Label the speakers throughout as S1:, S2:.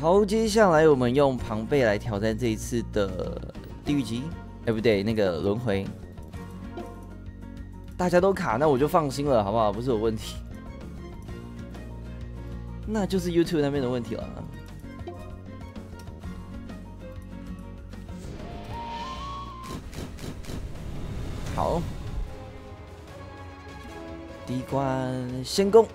S1: 好，接下来我们用庞贝来挑战这一次的地狱级，不对，那个轮回。大家都卡，那我就放心了，好不好？不是有问题，那就是 YouTube 那边的问题了。好，第一关先攻。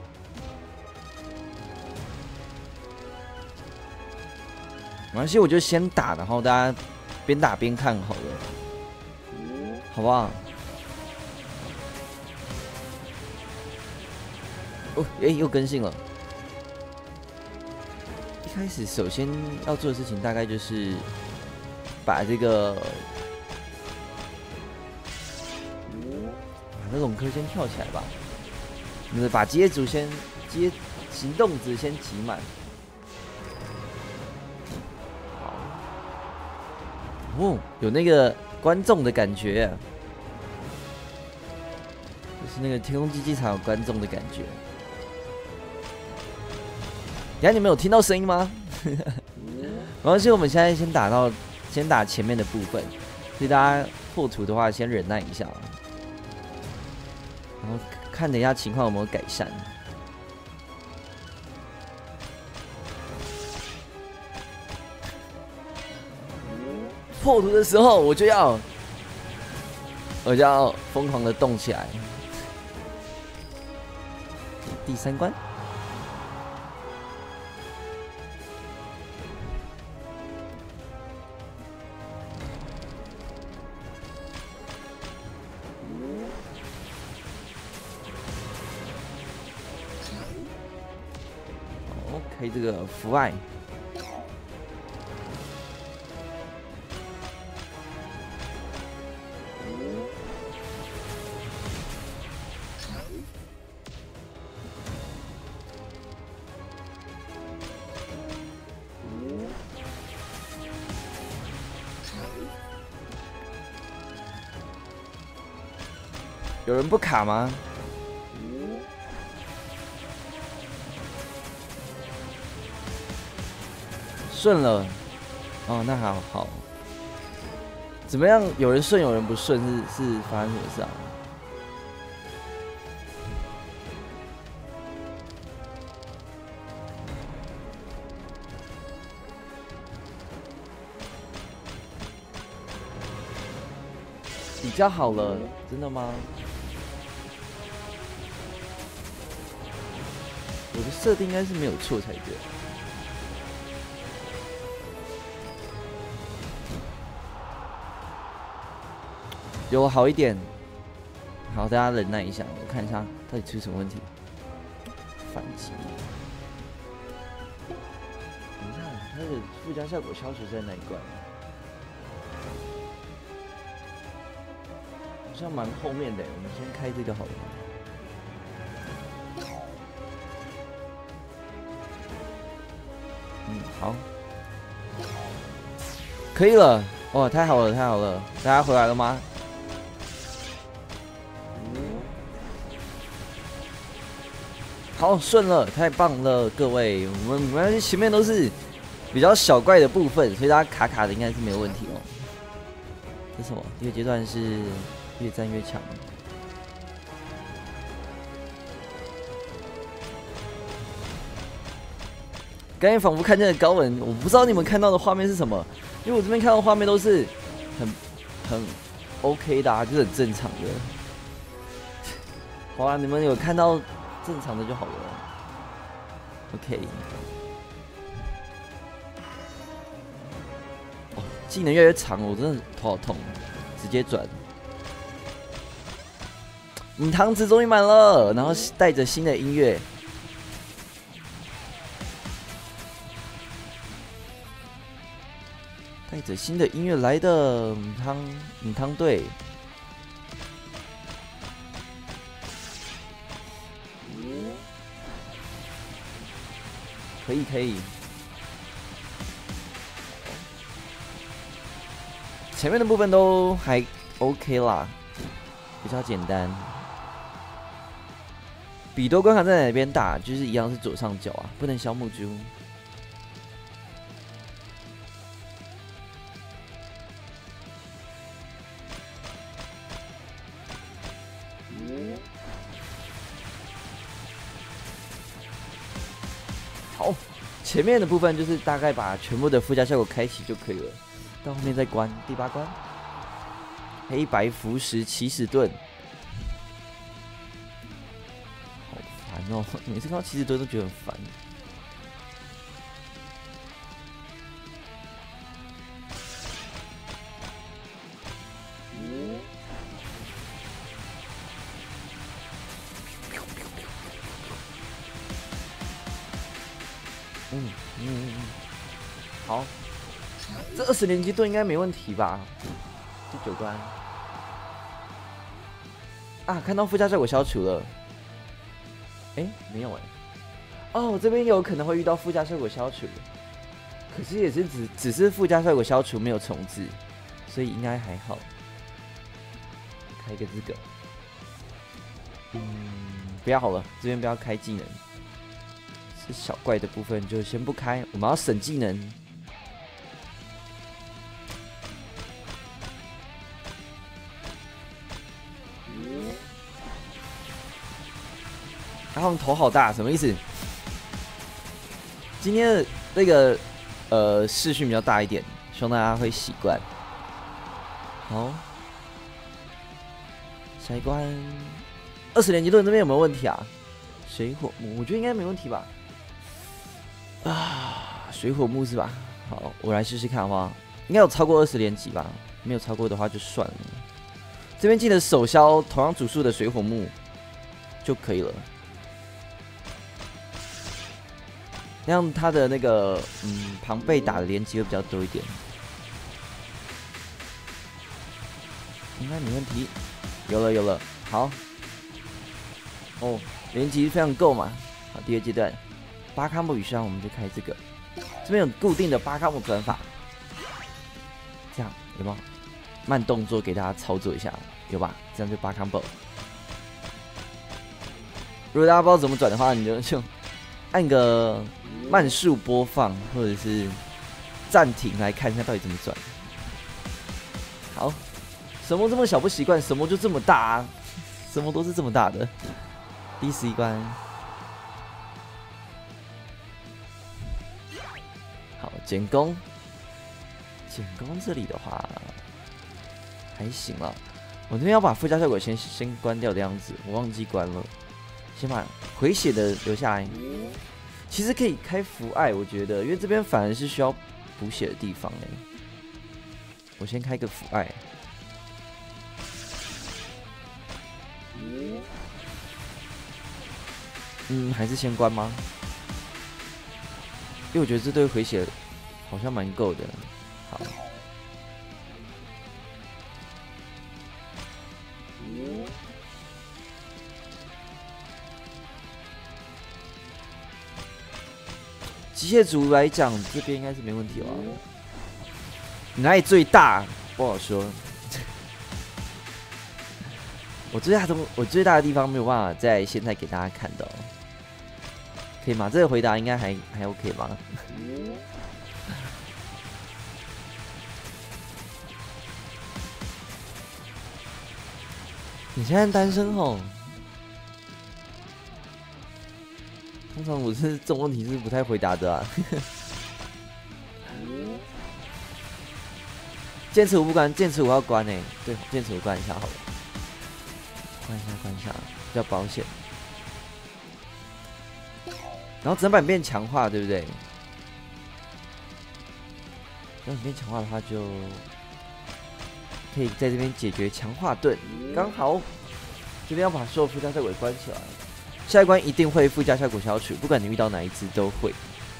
S1: 没关系，我就先打，然后大家边打边看好了，好不好？哦，又更新了。一开始首先要做的事情大概就是把这个把那种科先跳起来吧，把行动值先集满。哦，有那个观众的感觉啊，就是那个天空竞技场有观众的感觉。等下你们有听到声音吗？没关系，我们现在先打前面的部分，所以大家破图的话先忍耐一下，然后看等一下情况有没有改善。破图的时候，我就要疯狂的动起来。第3关，开这个福爱。有人不卡吗？顺了，哦，那还好。怎么样？有人顺，有人不顺，是发生什么事啊？比较好了，真的吗？我的设定应该是没有错才对。有好一点，好，大家忍耐一下，我看一下到底出什么问题。反击，你看它的附加效果消除在哪一关？好像蛮后面的，我们先开这个好了。好，可以了，哇，太好了，太好了！大家回来了吗？好，顺了，太棒了，各位，我们前面都是比较小怪的部分，所以大家卡卡的应该是没有问题哦。这是什么？第2阶段是越战越强。刚才仿佛看见了高文，我不知道你们看到的画面是什么，因为我这边看到的画面都是很 OK 的，就是很正常的。好啊，你们有看到正常的就好了。OK。哦，技能越来越长，我真的头好痛，直接转。汤匙终于满了，然后带着新的音乐。带着新的音乐来的母汤队，可以，前面的部分都还 OK 啦，比较简单。比多关卡在哪边打，就是一样是左上角啊，不能消木珠。 前面的部分就是大概把全部的附加效果开启就可以了，到后面再关。第8关，黑白符石起始盾，好烦哦！每次看到起始盾都觉得很烦。好，这20连击盾应该没问题吧？第9关啊，看到附加效果消除了。没有哦，这边有可能会遇到附加效果消除，可是也是只是附加效果消除，没有重置，所以应该还好。开一个这个，不要好了，这边不要开技能。是小怪的部分就先不开，我们要省技能。然后头好大，什么意思？今天的那个视讯比较大一点，希望大家会习惯。好，下一关20连击盾这边有没有问题啊？水火木，我觉得应该没问题吧。水火木是吧？好，我来试试看好不好？应该有超过20连击吧？没有超过的话就算了。这边记得手消同样组数的水火木就可以了。让他的那个庞贝打的连击会比较多一点，应该没问题。有了，好。哦，连击非常够嘛。好，第2阶段8康姆羽伤，我们就开这个。这边有固定的8康姆转法，这样有没有？慢动作给大家操作一下，有吧？这样就8 combo。如果大家不知道怎么转的话，你就按个慢速播放，或者是暂停来看一下到底怎么转。好，什么这么小不习惯，什么就这么大啊？什么都是这么大的。第11关，好，减攻。减攻这里的话还行啦，我这边要把附加效果先关掉的样子，我忘记关了。先把回血的留下来。其实可以开符爱，我觉得，因为这边反而是需要补血的地方我先开个符爱。还是先关吗？因为我觉得这对回血好像蛮够的。好。机械族来讲，这边应该是没问题吧？哪里最大不好说。我最大的地方没有办法在现在给大家看到，可以吗？这个回答应该还 OK 吧？你现在单身吼？通常我是这种问题是不太回答的啊。剑齿5不关，剑齿5要关对，剑齿5关一下好了，关一下，比较保险。然后整版变强化，对不对？整版变强化的话，就可以在这边解决强化盾，刚好。这边要把所有附加效果关起来。下一关一定会附加效果消除，不管你遇到哪一只都会。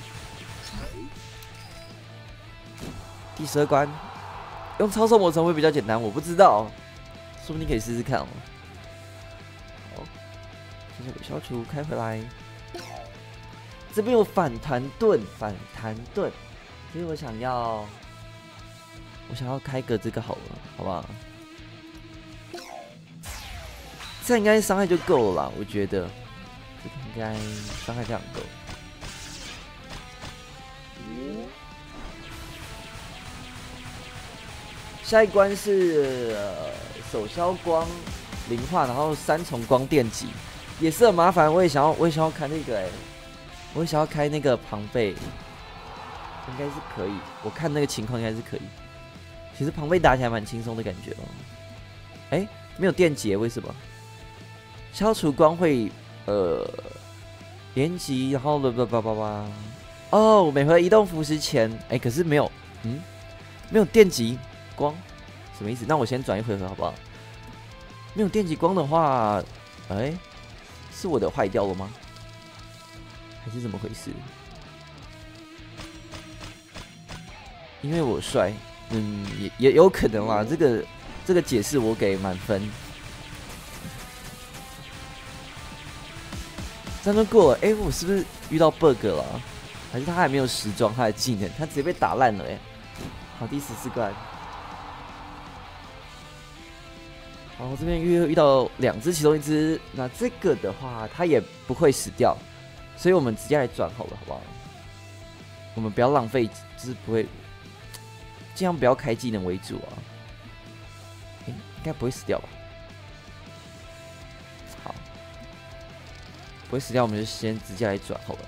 S1: 第12关用超兽魔城会比较简单，我不知道，说不定可以试试看哦。好，效果消除开回来。这边有反弹盾，所以我想要开个这个好了，好不好？这样应该伤害就够了啦，我觉得。这个应该伤害非常够。下一关是手消光灵化，然后3重光电击，也是很麻烦。我也想要看那个我想要开那个庞贝，应该是可以。我看那个情况应该是可以。其实庞贝打起来蛮轻松的感觉哦。哎，没有电解，为什么？消除光会连击，然后哦，每回移动符时前，哎，可是没有，没有电击光，什么意思？那我先转一回合好不好？没有电击光的话，哎，是我的坏掉了吗？还是怎么回事？因为我帅，也有可能啦。这个解释我给满分。这样就过了。哎，我是不是遇到 bug 了？还是他还没有时装他的技能，他直接被打烂了？哎，好，第14关。好，这边遇到2只，其中一只，那这个的话，它也不会死掉，所以我们直接来转好了，好不好？我们不要浪费，就是不会，尽量不要开技能为主啊。应该不会死掉吧？好，不会死掉，我们就先直接来转好了。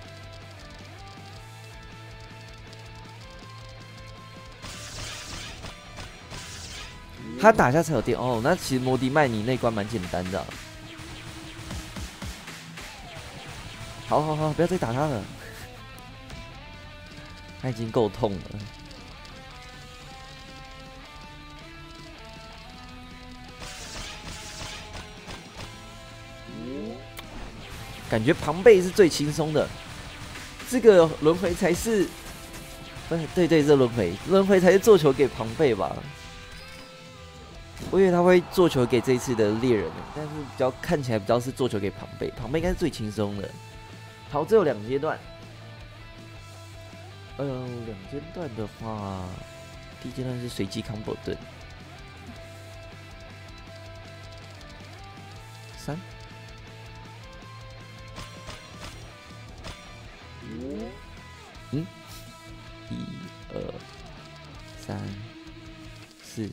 S1: 他打下才有电哦，那其实摩迪麦尼那关蛮简单的、啊。好，不要再打他了，他已经够痛了。感觉庞贝是最轻松的，这个轮回才是，对，这轮回才是做球给庞贝吧。我以为他会做球给这一次的猎人，但是看起来比较是做球给庞贝，庞贝应该是最轻松的。好，这有2阶段。2阶段的话，第一阶段是随机 combo 盾，3，1、2、3、4。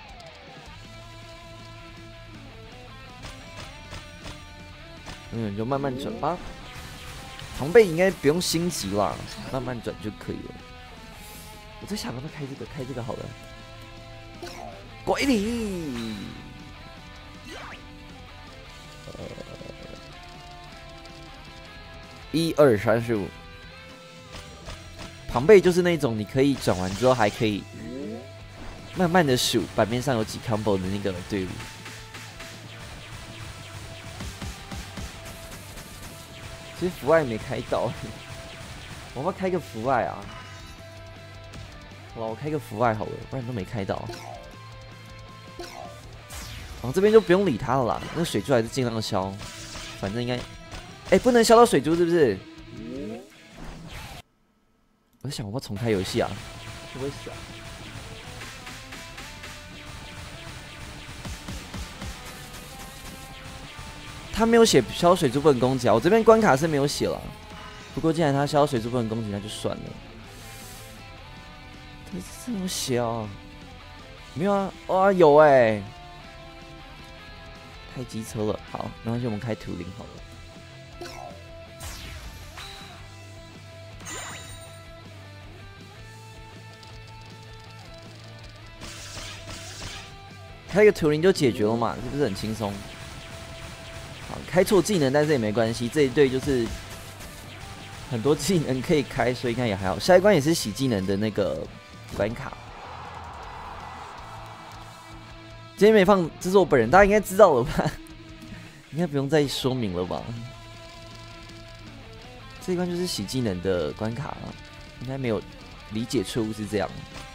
S1: 你就慢慢转吧。庞贝应该不用心急啦，慢慢转就可以了。我在想要不要开这个好了。鬼礼，1、2、3、4、5。庞贝就是那种你可以转完之后还可以慢慢的数版面上有几 combo 的那个队伍。其实福爱没开到，我要不要开个福爱啊？好了，我开个福爱好了，不然都没开到。哦，这边就不用理他了啦，那水珠还是尽量消，反正应该，不能消到水珠是不是？我在想，我要重开游戏啊，会不会死啊？他没有写消水珠不能攻击啊，我这边关卡是没有写了。不过既然他消水珠不能攻击，那就算了。他这么写啊？没有啊？哇，有哎、太机车了。好，没关系，我们开图灵好了。开个图灵就解决了嘛，是不是很轻松？开错技能，但是也没关系。这一队就是很多技能可以开，所以应该也还好。下一关也是洗技能的那个关卡。今天没放，这是我本人，大家应该知道了吧？应该不用再说明了吧？这一关就是洗技能的关卡，应该没有理解错误是这样。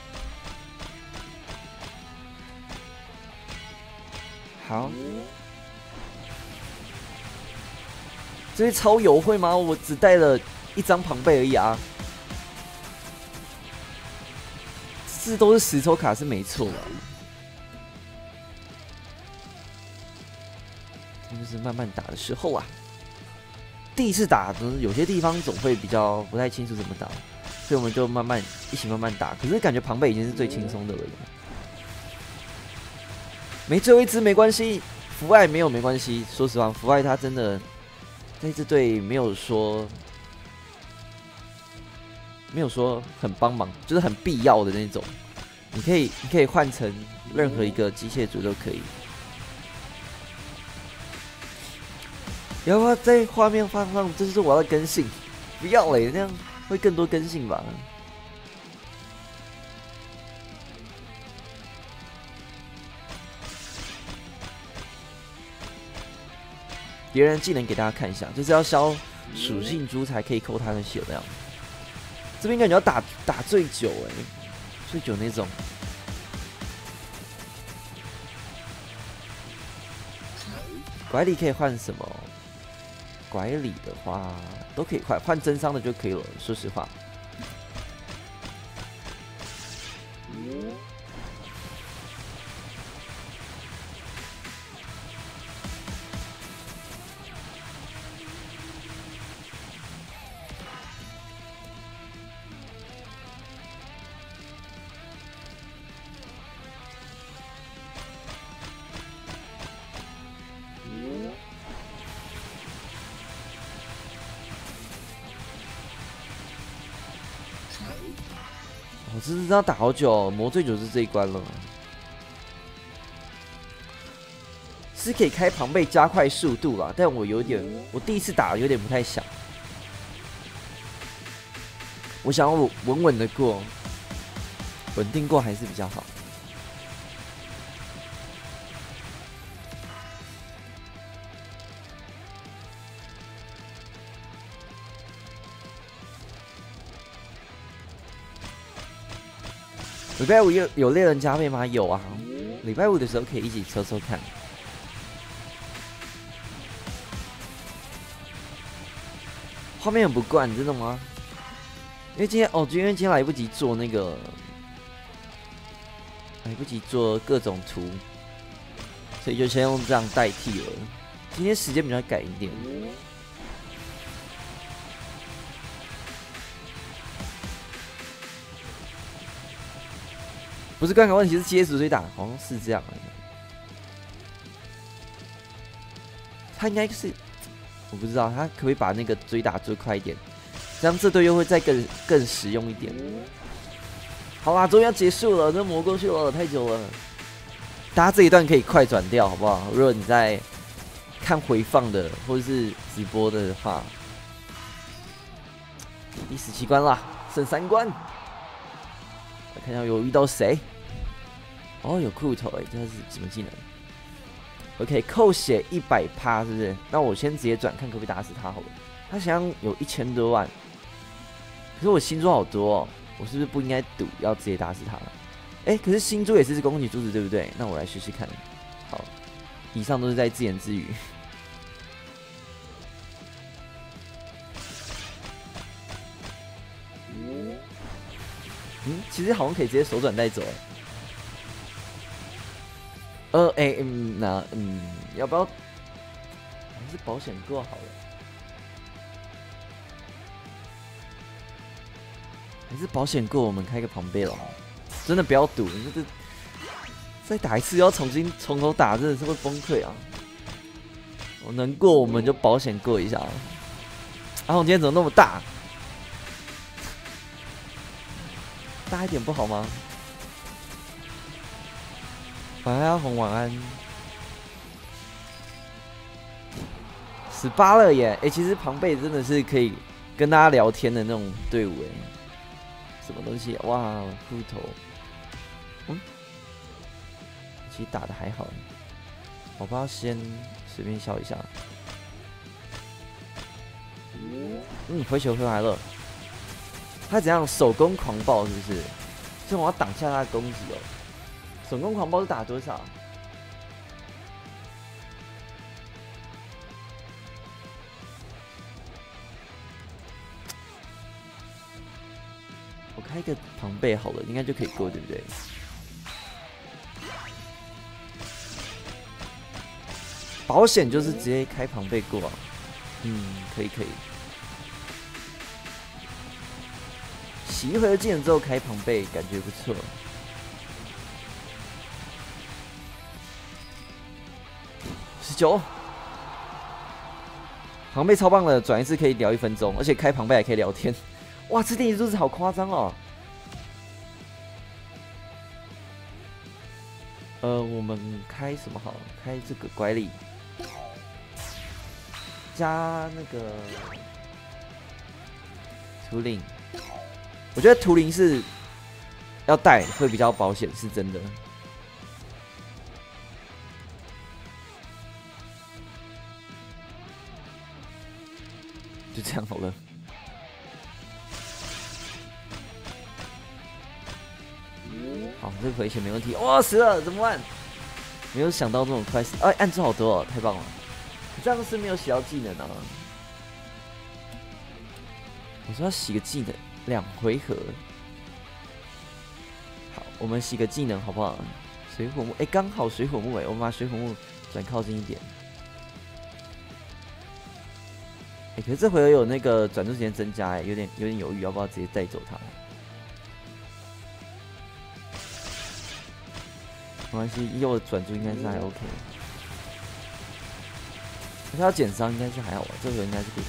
S1: 好。这些超优惠吗？我只带了1张庞贝而已啊！这都是实抽卡是没错的，这就是慢慢打的时候啊。第一次打，有些地方总会比较不太清楚怎么打，所以我们就一起慢慢打。可是感觉庞贝已经是最轻松的了。没最后一只没关系，福爱没有没关系。说实话，福爱他真的。在这队没有说没有说很帮忙，就是很必要的那种。你可以换成任何一个机械族都可以。要不要在画面放上？这就是我要的根性，不要嘞，那样会更多根性吧。别人技能给大家看一下，就是要消属性猪才可以扣他的血那样。这边感觉要打最久最久那种。拐李可以换什么？拐李的话都可以换真伤的就可以了。说实话。我真是要打好久，磨最久是这一关了。是可以开庞贝加快速度啦，但我第一次打有点不太想。我想要稳稳的过，稳定过还是比较好。礼拜五有猎人加倍吗？有啊，礼拜五的时候可以一起抽抽看。画面很不惯，真的吗？因为今天来不及做那个，来不及做各种图，所以就先用这样代替了。今天时间比较赶一点。不是关卡问题，是接触追打，好像是这样。他应该是，我不知道他可不可以把那个追打做快一点，这样这队又会再更实用一点。好啦，终于要结束了，这磨过去了，太久了。大家这一段可以快转掉，好不好？如果你在看回放的或者是直播的话，第17关啦，剩3关。看一下有遇到谁？哦，有裤头这是什么技能 ？OK， 扣血100%，是不是？那我先直接转，看可不可以打死他好了。他好像有1000多万，可是我新珠好多哦，我是不是不应该赌要直接打死他？可是新珠也是攻击珠子，对不对？那我来试试看。好，以上都是在自言自语。其实好像可以直接手转带走。要不要？还是保险购好了。还是保险购，我们开个庞贝了。真的不要赌，这再打一次要从头打，真的是会崩溃啊！我能过我们就保险过一下。阿红今天怎么那么大？大一点不好吗？晚安，阿红，晚安。18了耶！其实庞贝真的是可以跟大家聊天的那种队伍什么东西？哇，秃头。其实打的还好。我不要先随便笑一下。回球回来了。他怎样手工狂暴是不是？所以我要挡下他的攻击哦。手工狂暴是打多少？我开一个庞贝好了，应该就可以过，对不对？保险就是直接开庞贝过啊。可以。洗一回合技能之后开庞贝，感觉不错。19，庞贝超棒的，转一次可以聊1分钟，而且开庞贝还可以聊天。 哇，这电击柱子好夸张哦。我们开什么好？开这个拐力，加那个图灵。我觉得图灵是要带会比较保险，是真的。就这样好了。好，这个回血没问题。哇，死了，怎么办？没有想到这种快死，哎，暗珠好多哦，太棒了！这样是没有洗到技能啊。我说要洗个技能，2回合。好，我们洗个技能好不好？水火木，哎，刚好水火木哎，我们把水火木转靠近一点。哎，可是这回合有那个转速时间增加，哎，有点犹豫，要不要直接带走它？没关系，以我的转速应该是还 OK。他要减伤应该是还好吧，这回应该是可以。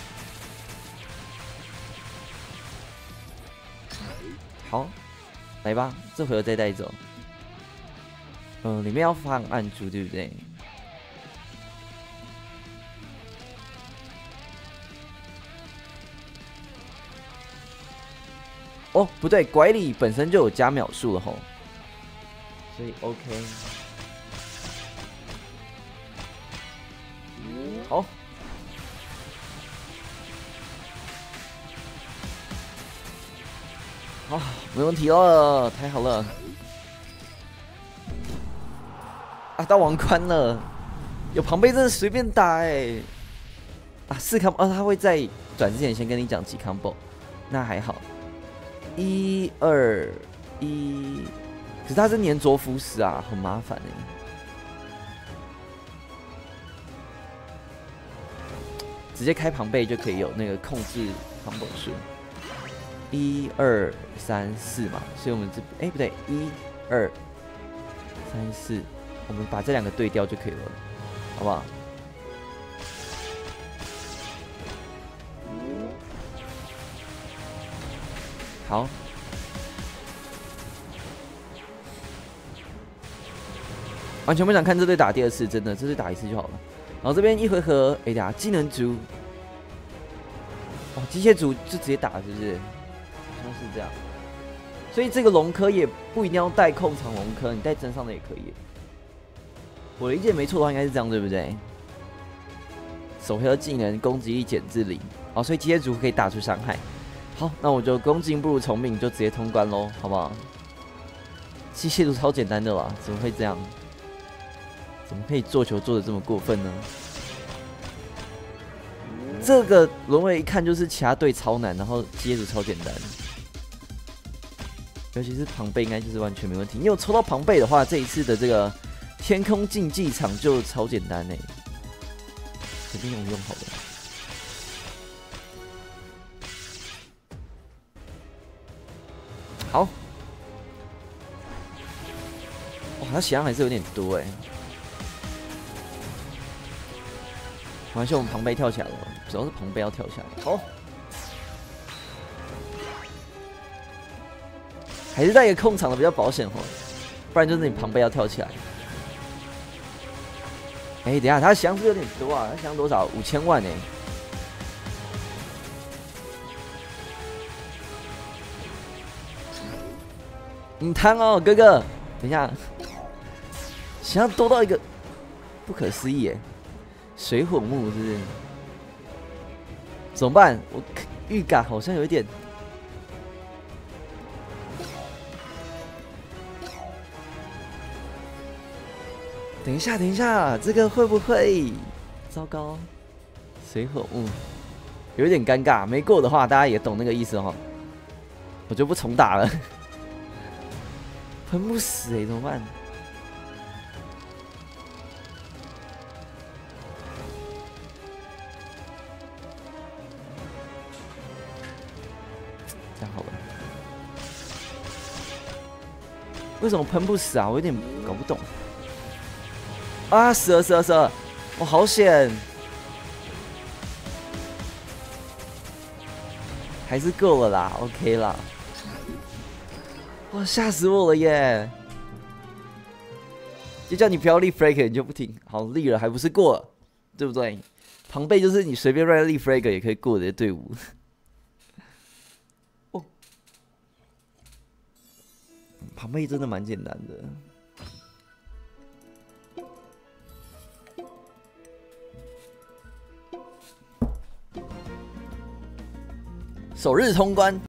S1: 好，来吧，这回合再带走。里面要放暗珠，对不对？哦，不对，拐李本身就有加秒数了吼，所以 OK。好。好，没问题了，太好了。啊，到王冠了，有庞贝真的随便打哎。啊，4 combo，他会在转之前先跟你讲几 combo， 那还好。1、2、1，可是他是粘着腐蚀啊，很麻烦哎。直接开庞贝就可以有那个控制 combo 数。1、2、3、4嘛，所以我们这不对，1、2、3、4，我们把这2个对调就可以了，好不好？好。完全不想看这队打第2次，真的，这队打1次就好了。然后这边1回合，等下技能族，哇，机械族就直接打，是不是？好像是这样。所以这个龙科也不一定要带控场龙科，你带真上的也可以。我的理解没错的话，应该是这样，对不对？手回合技能攻击力减至0，哦，所以机械族可以打出伤害。好，那我就恭敬不如从命，就直接通关喽，好不好？机械族超简单的啦，怎么会这样？怎么可以做球做的这么过分呢？这个轮回一看就是其他队超难，然后机械族超简单。尤其是庞贝，应该就是完全没问题。你有抽到庞贝的话，这一次的这个天空竞技场就超简单哎，随便用好了。好，哇，他血量还是有点多哎。没关系，我们庞贝跳起来了，主要是庞贝要跳下来。好，还是带一个控场的比较保险哦，不然就是你庞贝要跳起来。哎，等一下，他血量是不是有点多啊？他血量多少？5000万哎。你贪哦，哥哥，等一下，血量多到一个不可思议哎。水火木是不是？怎么办？我预感好像有一点。等一下，等一下，这个会不会？糟糕，水火木有一点尴尬。没过的话，大家也懂那个意思哈。我就不重打了。喷不死哎，怎么办？这样好了。为什么喷不死啊？我有点搞不懂。啊，死了死了死了！我好险！ 还是够了啦 ，OK 啦。哇，吓死我了耶！就叫你不要立 flag， 你就不听，好立了，还不是过了，对不对？庞贝就是你随便乱立 flag 也可以过的队伍。哦，庞贝真的蛮简单的。首日通关。